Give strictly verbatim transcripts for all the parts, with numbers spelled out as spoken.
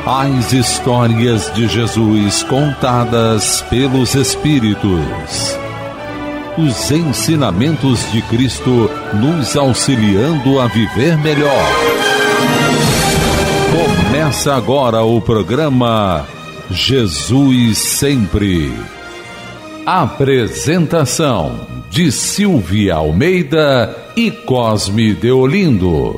As histórias de Jesus contadas pelos Espíritos. Os ensinamentos de Cristo nos auxiliando a viver melhor. Começa agora o programa Jesus Sempre. Apresentação de Silvia Almeida e Cosme Deolindo.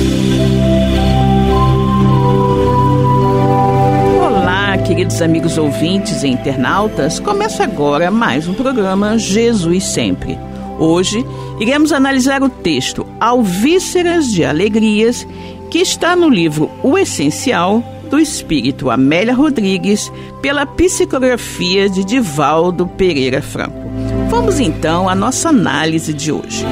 Queridos amigos ouvintes e internautas, começa agora mais um programa Jesus Sempre. Hoje iremos analisar o texto Alvíceras de Alegrias, que está no livro O Essencial, do espírito Amélia Rodrigues, pela psicografia de Divaldo Pereira Franco. Vamos então à nossa análise de hoje.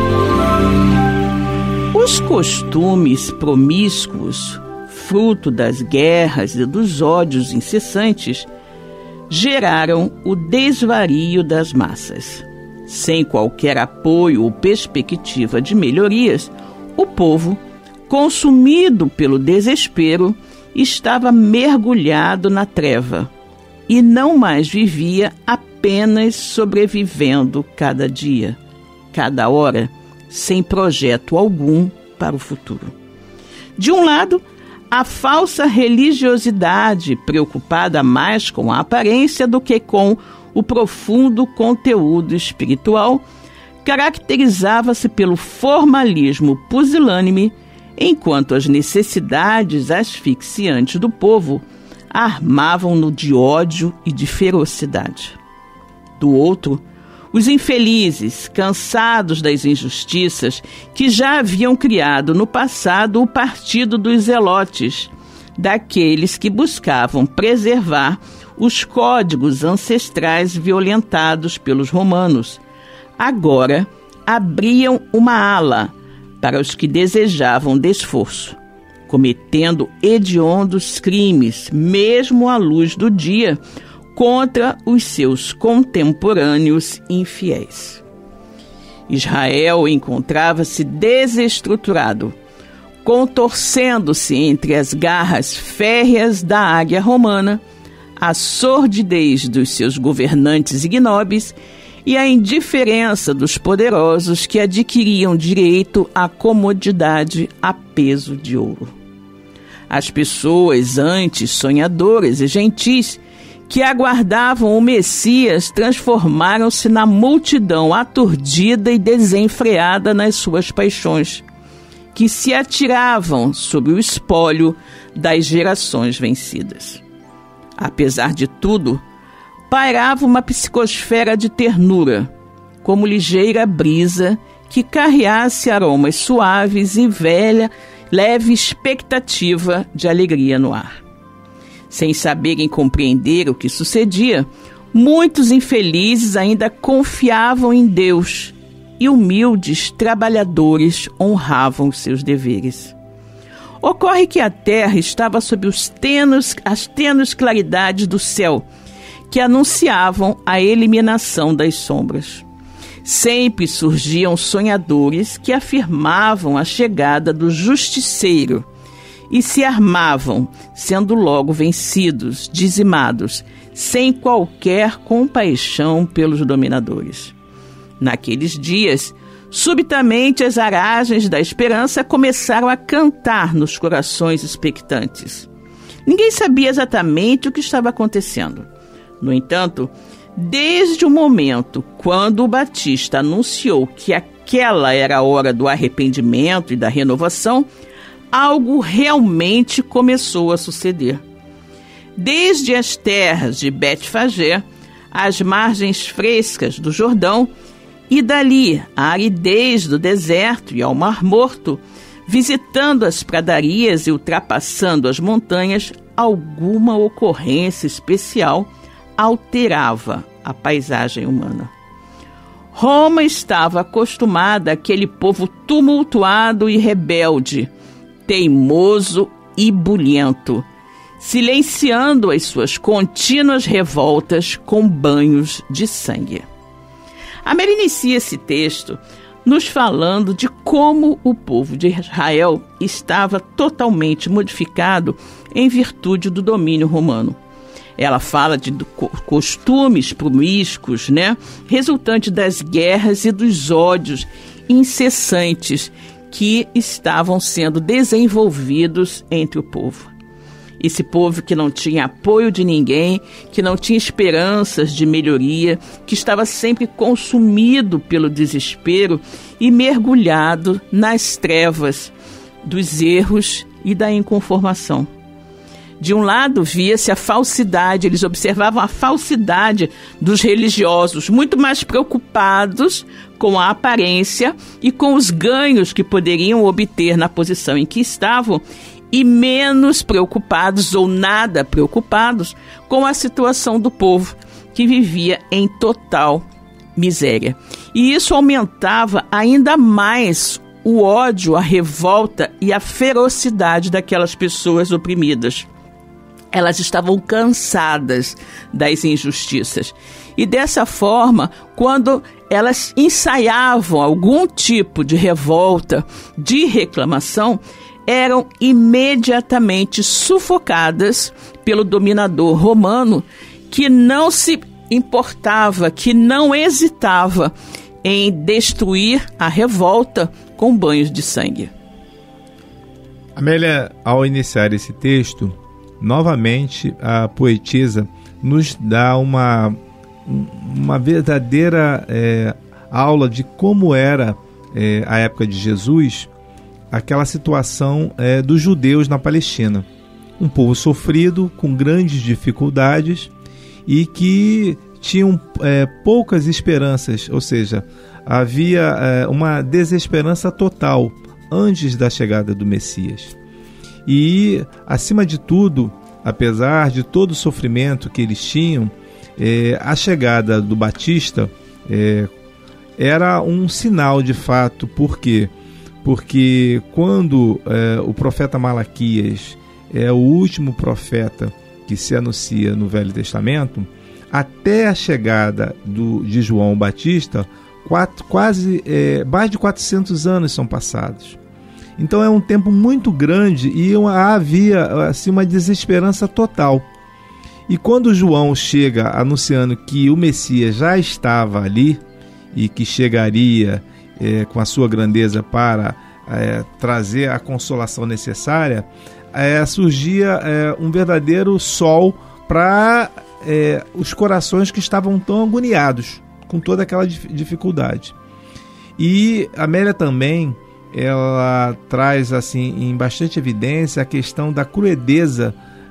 Os costumes promíscuos, fruto das guerras e dos ódios incessantes, geraram o desvario das massas. Sem qualquer apoio ou perspectiva de melhorias, o povo, consumido pelo desespero, estava mergulhado na treva e não mais vivia apenas sobrevivendo cada dia, cada hora, sem projeto algum para o futuro. De um lado, a falsa religiosidade, preocupada mais com a aparência do que com o profundo conteúdo espiritual, caracterizava-se pelo formalismo pusilânime, enquanto as necessidades asfixiantes do povo armavam-no de ódio e de ferocidade. Do outro, os infelizes, cansados das injustiças, que já haviam criado no passado o partido dos zelotes, daqueles que buscavam preservar os códigos ancestrais violentados pelos romanos, agora abriam uma ala para os que desejavam desforço, cometendo hediondos crimes, mesmo à luz do dia, contra os seus contemporâneos infiéis. Israel encontrava-se desestruturado, contorcendo-se entre as garras férreas da águia romana, a sordidez dos seus governantes ignóbeis e a indiferença dos poderosos que adquiriam direito à comodidade a peso de ouro. As pessoas antes sonhadoras e gentis que aguardavam o Messias transformaram-se na multidão aturdida e desenfreada nas suas paixões, que se atiravam sobre o espólio das gerações vencidas. Apesar de tudo, pairava uma psicosfera de ternura, como ligeira brisa que carreasse aromas suaves e velha, leve expectativa de alegria no ar. Sem saberem compreender o que sucedia, muitos infelizes ainda confiavam em Deus e humildes trabalhadores honravam seus deveres. Ocorre que a terra estava sob os tênues, as tênues claridades do céu, que anunciavam a eliminação das sombras. Sempre surgiam sonhadores que afirmavam a chegada do justiceiro, e se armavam, sendo logo vencidos, dizimados, sem qualquer compaixão pelos dominadores. Naqueles dias, subitamente as aragens da esperança começaram a cantar nos corações expectantes. Ninguém sabia exatamente o que estava acontecendo. No entanto, desde o momento quando o Batista anunciou que aquela era a hora do arrependimento e da renovação, algo realmente começou a suceder. Desde as terras de Betfagé, as margens frescas do Jordão, e dali a aridez do deserto e ao Mar Morto, visitando as pradarias e ultrapassando as montanhas, alguma ocorrência especial alterava a paisagem humana. Roma estava acostumada àquele povo tumultuado e rebelde, teimoso e bulhento, silenciando as suas contínuas revoltas com banhos de sangue. Amélia inicia esse texto nos falando de como o povo de Israel estava totalmente modificado em virtude do domínio romano. Ela fala de costumes promíscuos, né, resultante das guerras e dos ódios incessantes que estavam sendo desenvolvidos entre o povo. Esse povo que não tinha apoio de ninguém, que não tinha esperanças de melhoria, que estava sempre consumido pelo desespero e mergulhado nas trevas dos erros e da inconformação. De um lado, via-se a falsidade, eles observavam a falsidade dos religiosos, muito mais preocupados com a aparência e com os ganhos que poderiam obter na posição em que estavam, e menos preocupados, ou nada preocupados, com a situação do povo, que vivia em total miséria. E isso aumentava ainda mais o ódio, a revolta e a ferocidade daquelas pessoas oprimidas. Elas estavam cansadas das injustiças. E dessa forma, quando elas ensaiavam algum tipo de revolta, de reclamação, eram imediatamente sufocadas pelo dominador romano, que não se importava, que não hesitava em destruir a revolta com banhos de sangue. Amélia, ao iniciar esse texto, novamente a poetisa nos dá uma, uma verdadeira é, aula de como era é, a época de Jesus, aquela situação é, dos judeus na Palestina. Um povo sofrido, com grandes dificuldades e que tinham é, poucas esperanças, ou seja, havia é, uma desesperança total antes da chegada do Messias. E, acima de tudo, apesar de todo o sofrimento que eles tinham, é, a chegada do Batista é, era um sinal de fato. Por quê? Porque quando é, o profeta Malaquias é o último profeta que se anuncia no Velho Testamento, até a chegada do, de João Batista, quatro, quase é, mais de quatrocentos anos são passados. Então é um tempo muito grande e havia assim, uma desesperança total. E quando João chega anunciando que o Messias já estava ali e que chegaria É, com a sua grandeza para é, trazer a consolação necessária, é, surgia é, um verdadeiro sol para é, os corações que estavam tão agoniados com toda aquela dificuldade. E a Amélia também ela traz assim em bastante evidência a questão da crueldeza,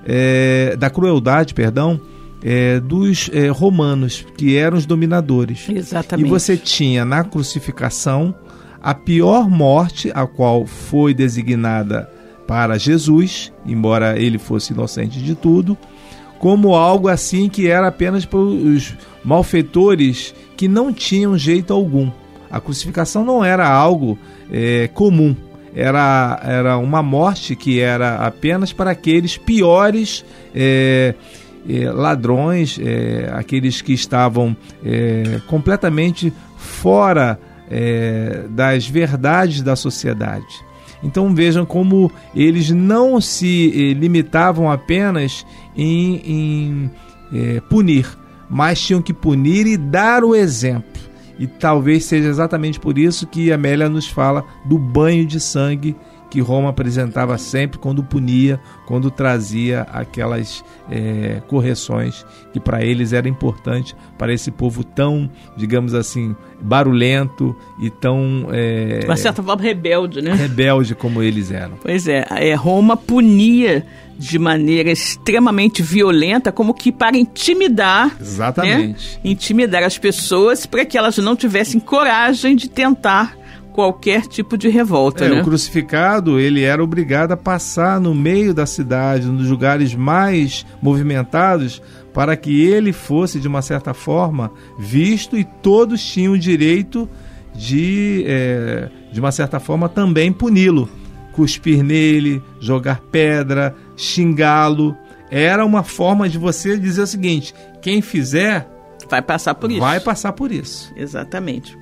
é, da crueldade, perdão, É, dos é, romanos, que eram os dominadores. Exatamente. E você tinha na crucificação a pior morte, a qual foi designada para Jesus, embora ele fosse inocente de tudo, como algo assim que era apenas para os malfeitores que não tinham jeito algum. A crucificação não era algo é, comum, era, era uma morte que era apenas para aqueles piores é, É, ladrões, é, aqueles que estavam é, completamente fora é, das verdades da sociedade. Então vejam como eles não se é, limitavam apenas em, em é, punir, mas tinham que punir e dar o exemplo. E talvez seja exatamente por isso que a Amélia nos fala do banho de sangue que Roma apresentava sempre quando punia, quando trazia aquelas é, correções que para eles era importante, para esse povo tão, digamos assim, barulhento e tão... É, de uma certa forma rebelde, né? Rebelde como eles eram. Pois é, é, Roma punia de maneira extremamente violenta, como que para intimidar... Exatamente. Né? Intimidar as pessoas para que elas não tivessem coragem de tentar qualquer tipo de revolta, é, né? O crucificado, ele era obrigado a passar no meio da cidade, nos lugares mais movimentados, para que ele fosse, de uma certa forma, visto, e todos tinham o direito de, é, de uma certa forma, também puni-lo. Cuspir nele, jogar pedra, xingá-lo. Era uma forma de você dizer o seguinte: quem fizer... vai passar por isso. Vai passar por isso. Exatamente.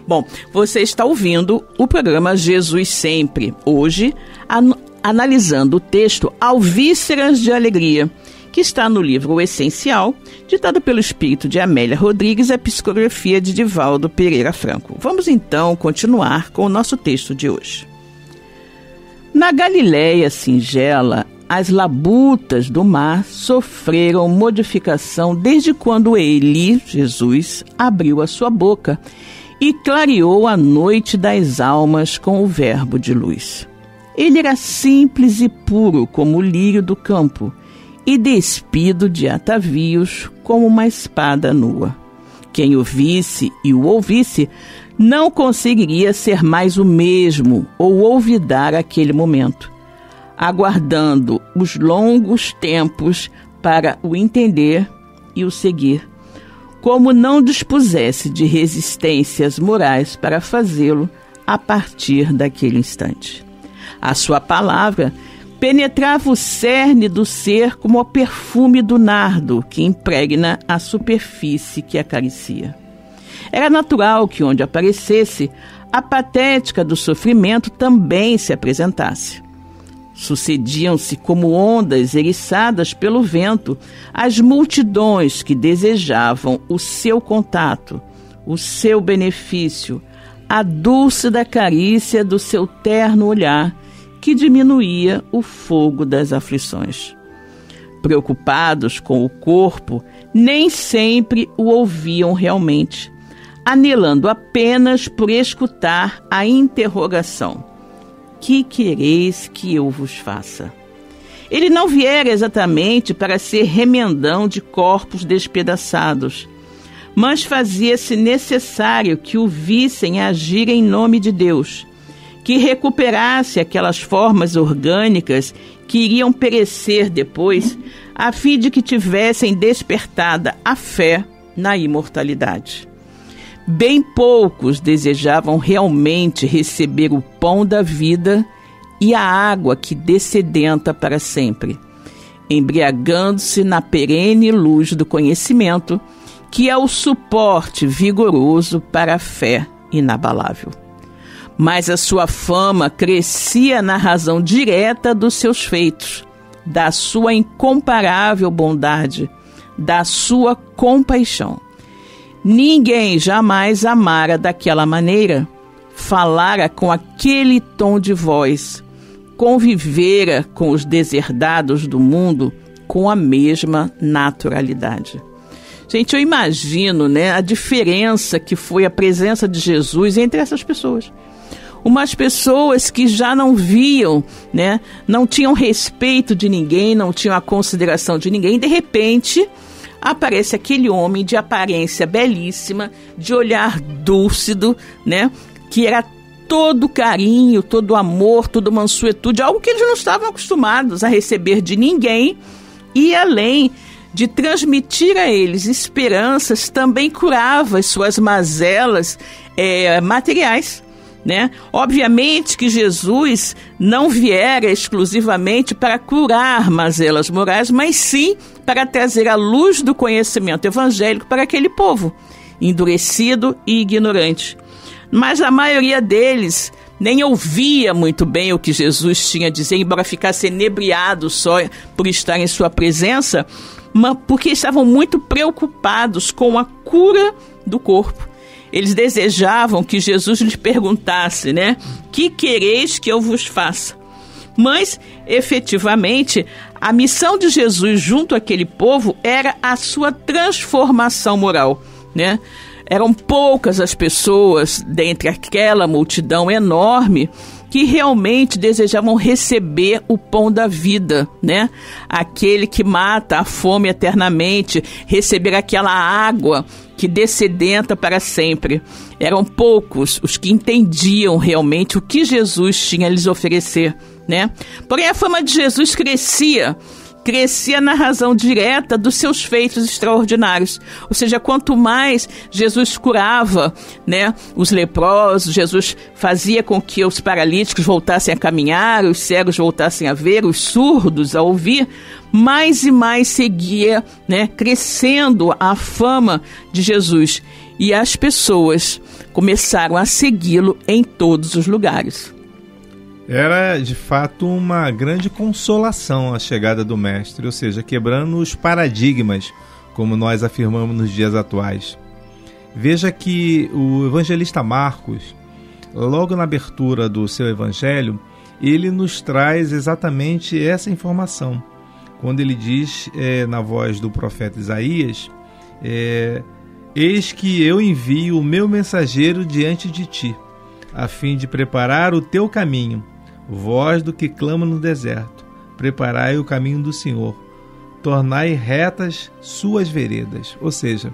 Bom, você está ouvindo o programa Jesus Sempre. Hoje, an- analisando o texto Alvíceras de Alegria, que está no livro O Essencial, ditado pelo espírito de Amélia Rodrigues, a psicografia de Divaldo Pereira Franco. Vamos então continuar com o nosso texto de hoje. Na Galileia singela, as labutas do mar sofreram modificação desde quando ele, Jesus, abriu a sua boca e clareou a noite das almas com o verbo de luz. Ele era simples e puro como o lírio do campo e despido de atavios como uma espada nua. Quem o visse e o ouvisse não conseguiria ser mais o mesmo ou olvidar aquele momento, aguardando os longos tempos para o entender e o seguir, como não dispusesse de resistências morais para fazê-lo a partir daquele instante. A sua palavra penetrava o cerne do ser como o perfume do nardo que impregna a superfície que acaricia. Era natural que onde aparecesse, a patética do sofrimento também se apresentasse. Sucediam-se como ondas eriçadas pelo vento as multidões que desejavam o seu contato, o seu benefício, a dúlcida carícia do seu terno olhar que diminuía o fogo das aflições. Preocupados com o corpo, nem sempre o ouviam realmente, anelando apenas por escutar a interrogação: que quereis que eu vos faça? Ele não viera exatamente para ser remendão de corpos despedaçados, mas fazia-se necessário que o vissem agir em nome de Deus, que recuperasse aquelas formas orgânicas que iriam perecer depois, a fim de que tivessem despertada a fé na imortalidade. Bem poucos desejavam realmente receber o pão da vida e a água que dessedenta para sempre, embriagando-se na perene luz do conhecimento, que é o suporte vigoroso para a fé inabalável. Mas a sua fama crescia na razão direta dos seus feitos, da sua incomparável bondade, da sua compaixão. Ninguém jamais amara daquela maneira, falara com aquele tom de voz, convivera com os deserdados do mundo com a mesma naturalidade. Gente, eu imagino, né, a diferença que foi a presença de Jesus entre essas pessoas. Umas pessoas que já não viam, né, não tinham respeito de ninguém, não tinham a consideração de ninguém, de repente aparece aquele homem de aparência belíssima, de olhar dúlcido, né, que era todo carinho, todo amor, toda mansuetude, algo que eles não estavam acostumados a receber de ninguém, e além de transmitir a eles esperanças, também curava as suas mazelas é, materiais, né? Obviamente que Jesus não viera exclusivamente para curar mazelas morais, mas sim para trazer a luz do conhecimento evangélico para aquele povo, endurecido e ignorante. Mas a maioria deles nem ouvia muito bem o que Jesus tinha a dizer, embora ficasse enebriado só por estar em sua presença, porque estavam muito preocupados com a cura do corpo. Eles desejavam que Jesus lhes perguntasse, né? Que quereis que eu vos faça? Mas, efetivamente, a missão de Jesus junto àquele povo era a sua transformação moral, né? Eram poucas as pessoas dentre aquela multidão enorme que realmente desejavam receber o pão da vida, né? Aquele que mata a fome eternamente, receber aquela água que dessedenta para sempre. Eram poucos os que entendiam realmente o que Jesus tinha a lhes oferecer, né? Porém, a fama de Jesus crescia, crescia na razão direta dos seus feitos extraordinários. Ou seja, quanto mais Jesus curava, né, os leprosos, Jesus fazia com que os paralíticos voltassem a caminhar, os cegos voltassem a ver, os surdos a ouvir, mais e mais seguia, né, crescendo a fama de Jesus. E as pessoas começaram a segui-lo em todos os lugares. Era, de fato, uma grande consolação a chegada do Mestre, ou seja, quebrando os paradigmas, como nós afirmamos nos dias atuais. Veja que o evangelista Marcos, logo na abertura do seu evangelho, ele nos traz exatamente essa informação. Quando ele diz, é, na voz do profeta Isaías, é, eis que eu envio o meu mensageiro diante de ti, a fim de preparar o teu caminho, voz do que clama no deserto, preparai o caminho do Senhor, tornai retas suas veredas. Ou seja,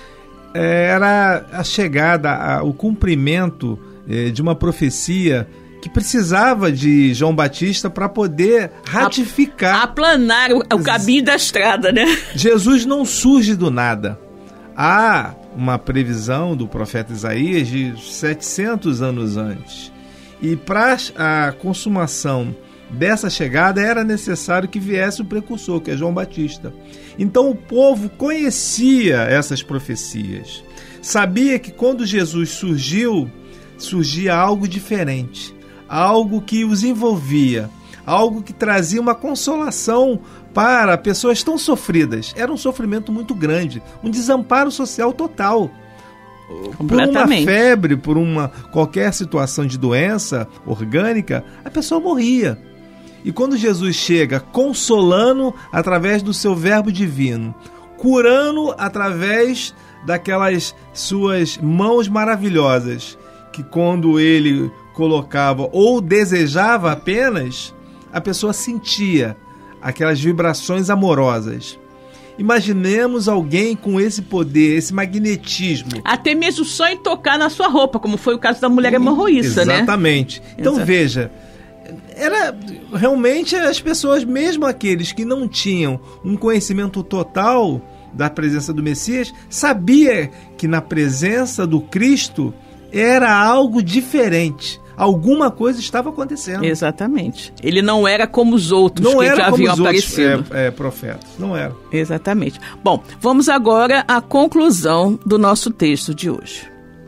era a chegada, o cumprimento é, de uma profecia que precisava de João Batista para poder ratificar, aplanar o, o caminho da estrada, né? Jesus não surge do nada. Há uma previsão do profeta Isaías de setecentos anos antes. E para a consumação dessa chegada era necessário que viesse o precursor, que é João Batista. Então o povo conhecia essas profecias. Sabia que quando Jesus surgiu, surgia algo diferente. Algo que os envolvia, algo que trazia uma consolação para pessoas tão sofridas. Era um sofrimento muito grande, um desamparo social total. Por uma febre, por uma qualquer situação de doença orgânica, a pessoa morria. E quando Jesus chega consolando através do seu verbo divino, curando através daquelas suas mãos maravilhosas, que quando ele colocava ou desejava apenas, a pessoa sentia aquelas vibrações amorosas. Imaginemos alguém com esse poder, esse magnetismo. Até mesmo só em tocar na sua roupa, como foi o caso da mulher hemorroíça, né? Exatamente. Então Exato. Veja, era realmente as pessoas, mesmo aqueles que não tinham um conhecimento total da presença do Messias, sabia que na presença do Cristo era algo diferente. Alguma coisa estava acontecendo. Exatamente. Ele não era como os outros não que era já como haviam os outros, aparecido. É, é, profetas. Não era. Exatamente. Bom, vamos agora à conclusão do nosso texto de hoje.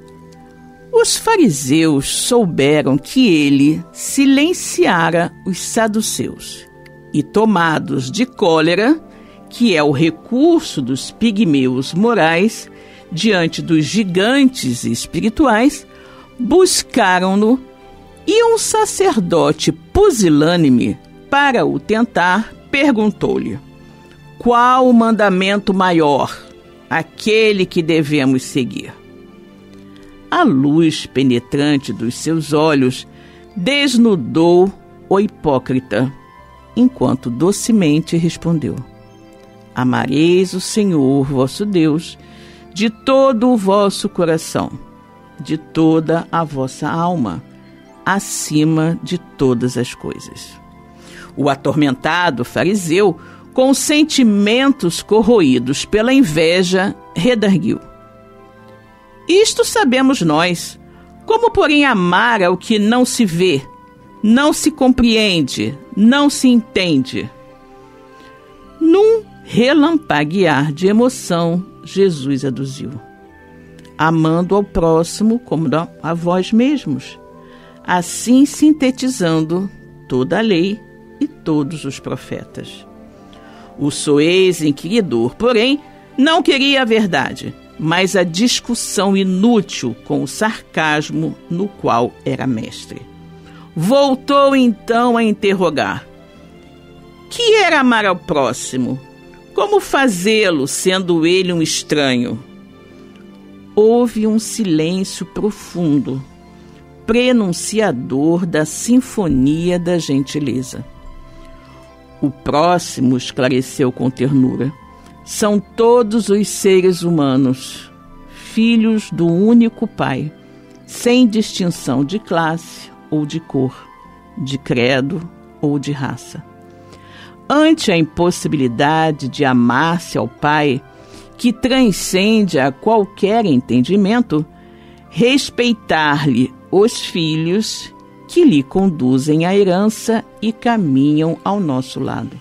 Os fariseus souberam que ele silenciara os saduceus e, tomados de cólera, que é o recurso dos pigmeus morais, diante dos gigantes espirituais, buscaram-no, e um sacerdote pusilânime, para o tentar, perguntou-lhe: qual o mandamento maior, aquele que devemos seguir? A luz penetrante dos seus olhos desnudou o hipócrita, enquanto docemente respondeu: amareis o Senhor vosso Deus de todo o vosso coração, de toda a vossa alma, acima de todas as coisas. O atormentado fariseu, com sentimentos corroídos pela inveja, redarguiu: isto sabemos nós, como porém amar ao que não se vê, não se compreende, não se entende? Num relampaguear de emoção, Jesus aduziu: amando ao próximo como a vós mesmos, assim sintetizando toda a lei e todos os profetas. O soez inquiridor, porém, não queria a verdade, mas a discussão inútil com o sarcasmo no qual era mestre. Voltou então a interrogar: que era amar ao próximo? Como fazê-lo, sendo ele um estranho? Houve um silêncio profundo, prenunciador da sinfonia da gentileza. O próximo, esclareceu com ternura, são todos os seres humanos, filhos do único Pai, sem distinção de classe ou de cor, de credo ou de raça. Ante a impossibilidade de amar-se ao Pai, que transcende a qualquer entendimento, respeitar-lhe os filhos que lhe conduzem à herança e caminham ao nosso lado.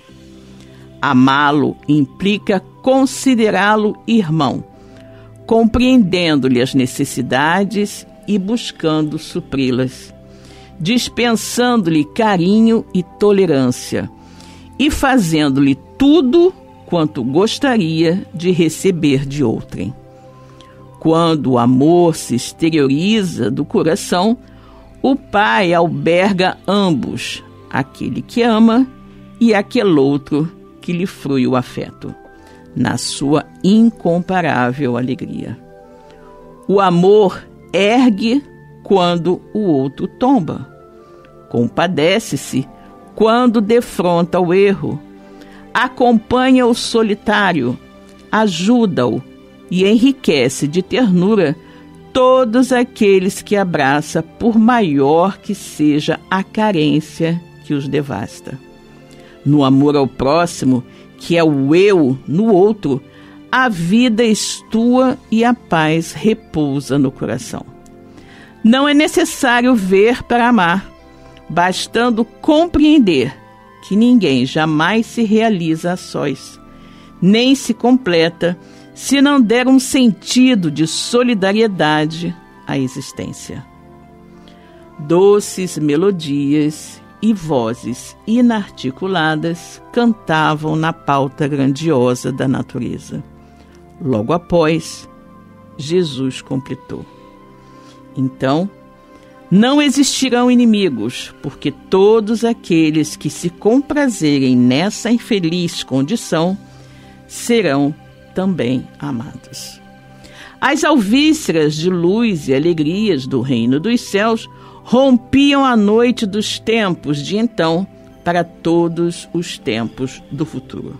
Amá-lo implica considerá-lo irmão, compreendendo-lhe as necessidades e buscando supri-las, dispensando-lhe carinho e tolerância, e fazendo-lhe tudo quanto gostaria de receber de outrem. Quando o amor se exterioriza do coração, o Pai alberga ambos, aquele que ama e aquele outro que lhe frui o afeto, na sua incomparável alegria. O amor ergue quando o outro tomba, compadece-se quando defronta o erro, acompanha o solitário, ajuda-o e enriquece de ternura todos aqueles que abraça, por maior que seja a carência que os devasta. No amor ao próximo, que é o eu no outro, a vida estua e a paz repousa no coração. Não é necessário ver para amar, bastando compreender que ninguém jamais se realiza a sós, nem se completa se não der um sentido de solidariedade à existência. Doces melodias e vozes inarticuladas cantavam na pauta grandiosa da natureza. Logo após, Jesus completou: então, não existirão inimigos, porque todos aqueles que se comprazerem nessa infeliz condição serão também amados. As alvíceras de luz e alegrias do reino dos céus rompiam a noite dos tempos de então para todos os tempos do futuro.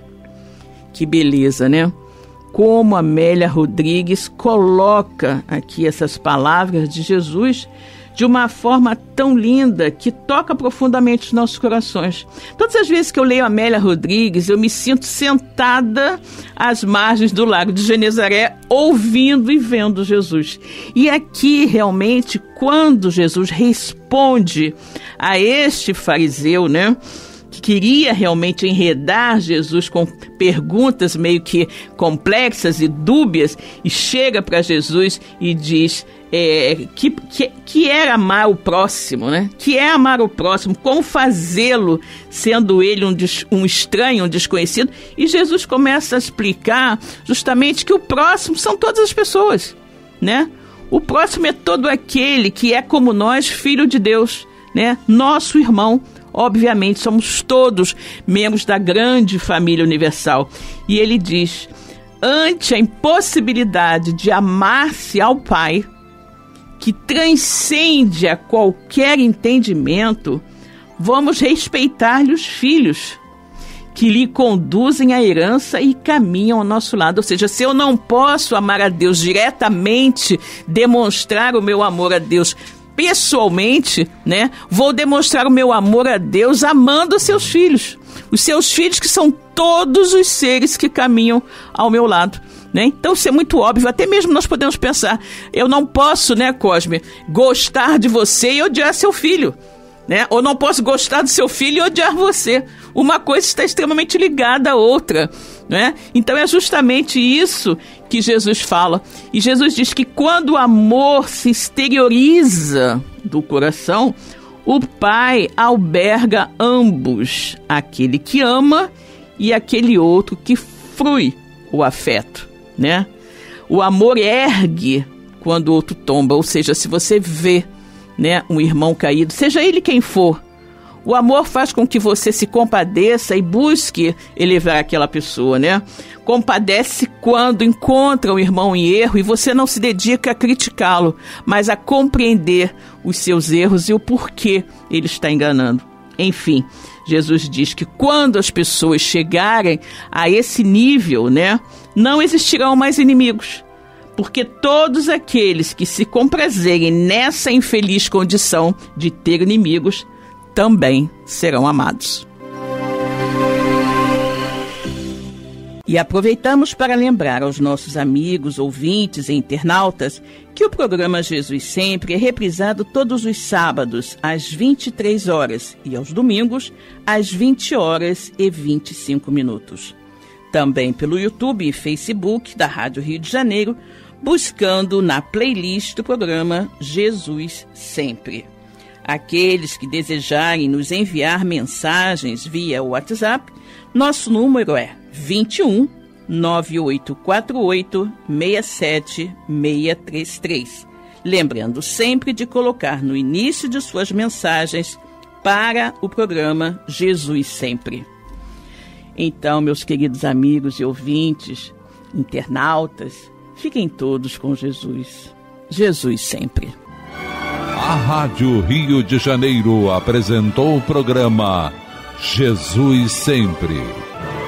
Que beleza, né? Como Amélia Rodrigues coloca aqui essas palavras de Jesus de uma forma tão linda que toca profundamente os nossos corações. Todas as vezes que eu leio Amélia Rodrigues, eu me sinto sentada às margens do Lago de Genezaré, ouvindo e vendo Jesus. E aqui, realmente, quando Jesus responde a este fariseu, né, que queria realmente enredar Jesus com perguntas meio que complexas e dúbias, e chega para Jesus e diz é, que, que, que era amar o próximo, né? Que é amar o próximo, como fazê-lo, sendo ele um, um estranho, um desconhecido. E Jesus começa a explicar justamente que o próximo são todas as pessoas, né? O próximo é todo aquele que é como nós, filho de Deus, né? Nosso irmão. Obviamente, somos todos membros da grande família universal. E ele diz: ante a impossibilidade de amar-se ao Pai, que transcende a qualquer entendimento, vamos respeitar-lhe os filhos, que lhe conduzem à herança e caminham ao nosso lado. Ou seja, se eu não posso amar a Deus diretamente, demonstrar o meu amor a Deus pessoalmente, né, vou demonstrar o meu amor a Deus amando os seus filhos. Os seus filhos, que são todos os seres que caminham ao meu lado, né? Então isso é muito óbvio. Até mesmo nós podemos pensar: eu não posso, né, Cosme, gostar de você e odiar seu filho, né? Ou não posso gostar do seu filho e odiar você. Uma coisa está extremamente ligada à outra, né? Então é justamente isso que Jesus fala. E Jesus diz que quando o amor se exterioriza do coração, o Pai alberga ambos, aquele que ama e aquele outro que frui o afeto, né? O amor ergue quando o outro tomba. Ou seja, se você vê, né, um irmão caído, seja ele quem for, o amor faz com que você se compadeça e busque elevar aquela pessoa, né? Compadece quando encontra um irmão em erro e você não se dedica a criticá-lo, mas a compreender os seus erros e o porquê ele está enganando. Enfim, Jesus diz que quando as pessoas chegarem a esse nível, né, não existirão mais inimigos, porque todos aqueles que se comprazerem nessa infeliz condição de ter inimigos também serão amados. E aproveitamos para lembrar aos nossos amigos, ouvintes e internautas que o programa Jesus Sempre é reprisado todos os sábados às vinte e três horas e aos domingos às vinte horas e vinte e cinco minutos. Também pelo YouTube e Facebook da Rádio Rio de Janeiro. buscando na playlist do programa Jesus Sempre. Aqueles que desejarem nos enviar mensagens via WhatsApp, nosso número é vinte e um, nove oito quatro oito, seis sete seis três três. Lembrando sempre de colocar no início de suas mensagens para o programa Jesus Sempre. Então, meus queridos amigos e ouvintes, internautas, fiquem todos com Jesus. Jesus Sempre. A Rádio Rio de Janeiro apresentou o programa Jesus Sempre.